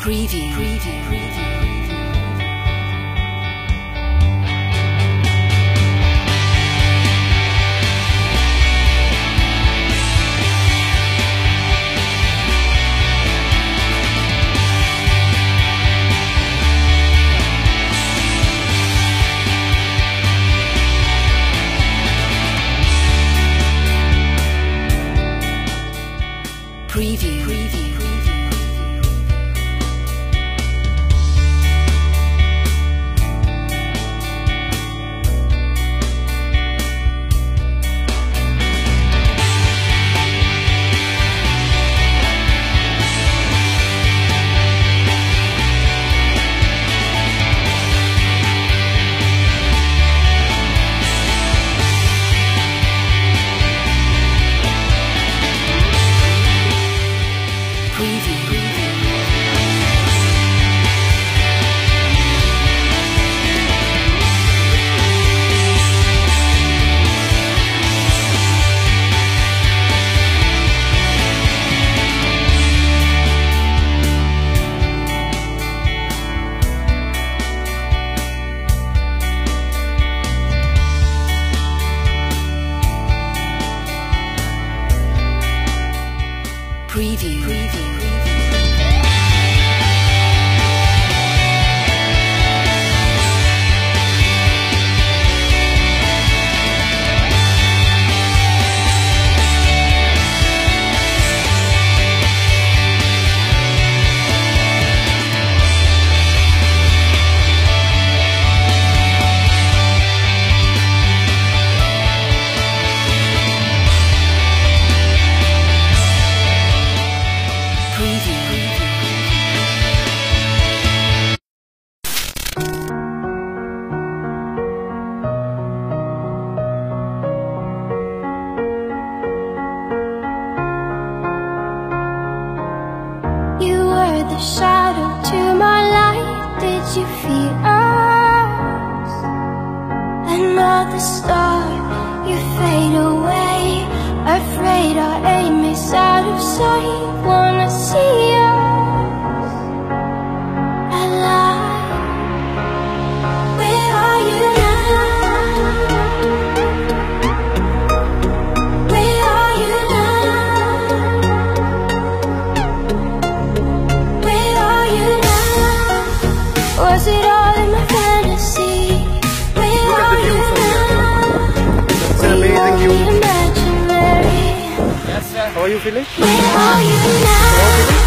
Preview. The shadow to my light, did you feel us? Another star, you fade away. Afraid our aim is out of sight. Wanna see us alive. Where are you now? Where are you now? Was it all in my fantasy? Where are you now? It's an amazing view. Imaginary. How are you feeling? Where are you now?